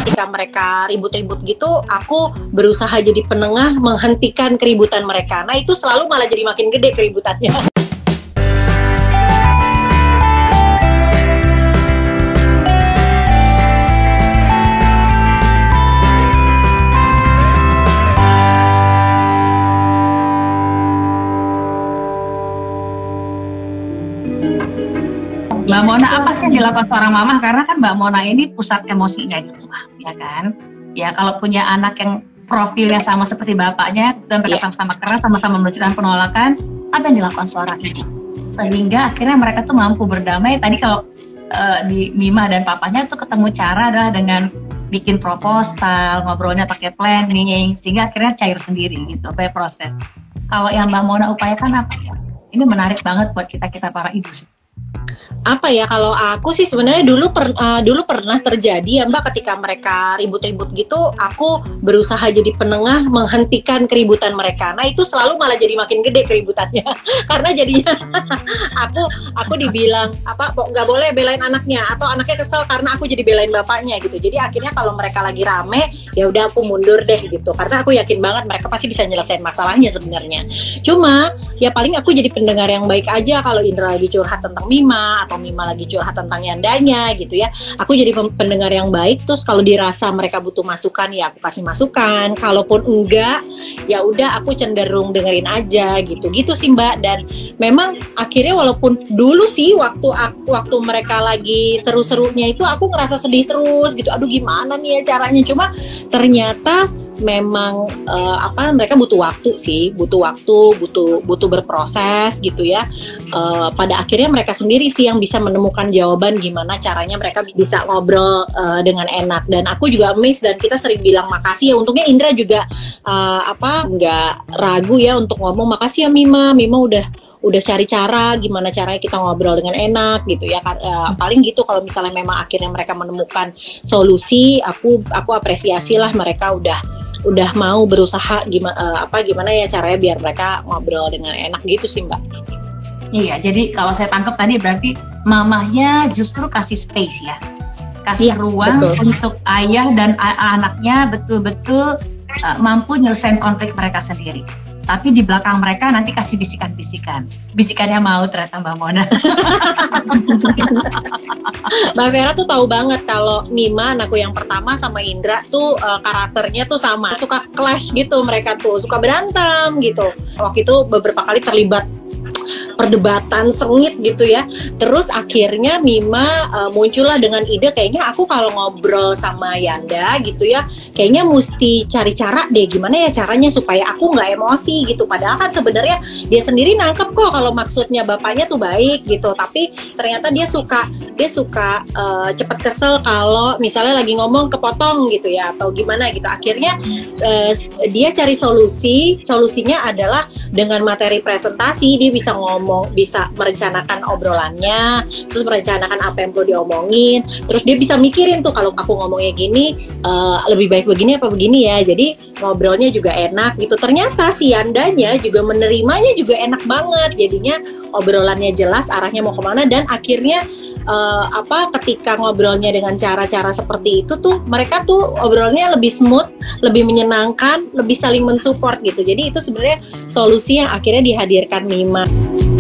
ketika mereka ribut-ribut gitu, aku berusaha jadi penengah menghentikan keributan mereka. Nah itu selalu malah jadi makin gede keributannya. Mbak Mona, apa sih yang dilakukan seorang mama? Karena kan Mbak Mona ini pusat emosinya di rumah, ya kan? Ya kalau punya anak yang profilnya sama seperti bapaknya dan mereka sama-sama keras, sama-sama menunjukkan penolakan, apa yang dilakukan seorang ibu? Sehingga akhirnya mereka tuh mampu berdamai. Tadi kalau di Mima dan papanya tuh ketemu cara adalah dengan bikin proposal, ngobrolnya pakai planning, sehingga akhirnya cair sendiri gitu, by proses. Kalau yang Mbak Mona upayakan apa ya? Ini menarik banget buat kita para ibu sih. Apa ya, kalau aku sih sebenarnya dulu pernah terjadi ya Mbak, ketika mereka ribut-ribut gitu, aku berusaha jadi penengah menghentikan keributan mereka. Nah itu selalu malah jadi makin gede keributannya karena jadinya aku dibilang apa, nggak boleh belain anaknya, atau anaknya kesel karena aku jadi belain bapaknya gitu. Jadi akhirnya kalau mereka lagi rame, ya udah aku mundur deh gitu, karena aku yakin banget mereka pasti bisa nyelesain masalahnya sebenarnya. Cuma ya paling aku jadi pendengar yang baik aja kalau Indra lagi curhat tentang Mima, atau Mima lagi curhat tentang Yandanya gitu ya. Aku jadi pendengar yang baik, terus kalau dirasa mereka butuh masukan ya aku kasih masukan. Kalaupun enggak, ya udah aku cenderung dengerin aja gitu sih Mbak. Dan memang akhirnya walaupun dulu sih waktu mereka lagi seru-serunya itu aku ngerasa sedih terus gitu. Aduh gimana nih ya caranya. Cuma ternyata memang mereka butuh waktu sih, butuh berproses gitu ya. Pada akhirnya mereka sendiri sih yang bisa menemukan jawaban gimana caranya mereka bisa ngobrol dengan enak. Dan aku juga amazed, dan kita sering bilang makasih ya. Untungnya Indra juga nggak ragu ya untuk ngomong makasih ya Mima udah cari cara gimana caranya kita ngobrol dengan enak gitu ya. Paling gitu, kalau misalnya memang akhirnya mereka menemukan solusi, aku apresiasi lah mereka udah mau berusaha gimana ya caranya biar mereka ngobrol dengan enak gitu sih Mbak. Iya, jadi kalau saya tangkap tadi berarti mamahnya justru kasih space ya, kasih ruang untuk ayah dan anaknya betul-betul mampu nyelesain konflik mereka sendiri. Tapi di belakang mereka nanti kasih bisikannya mau ternyata Mbak Mona. Mbak Vera tuh tahu banget kalau Mima, anakku yang pertama, sama Indra tuh karakternya tuh sama, suka clash gitu, mereka tuh suka berantem gitu. Waktu itu beberapa kali terlibat perdebatan sengit gitu ya. Terus akhirnya Mima muncullah dengan ide, kayaknya aku kalau ngobrol sama Yanda gitu ya, kayaknya mesti cari cara deh gimana ya caranya supaya aku nggak emosi gitu. Padahal kan sebenarnya dia sendiri nangkep kok kalau maksudnya bapaknya tuh baik gitu, tapi ternyata dia suka cepet kesel kalau misalnya lagi ngomong kepotong gitu ya, atau gimana gitu. Akhirnya dia cari solusinya adalah dengan materi presentasi. Dia bisa bisa merencanakan obrolannya, terus merencanakan apa yang perlu diomongin, terus dia bisa mikirin tuh kalau aku ngomongnya gini lebih baik begini apa begini ya, jadi ngobrolnya juga enak gitu. Ternyata si Yandanya juga menerimanya juga enak banget, jadinya obrolannya jelas arahnya mau kemana. Dan akhirnya ketika ngobrolnya dengan cara-cara seperti itu tuh mereka tuh obrolnya lebih smooth, lebih menyenangkan, lebih saling mensupport gitu. Jadi itu sebenarnya solusi yang akhirnya dihadirkan Mima.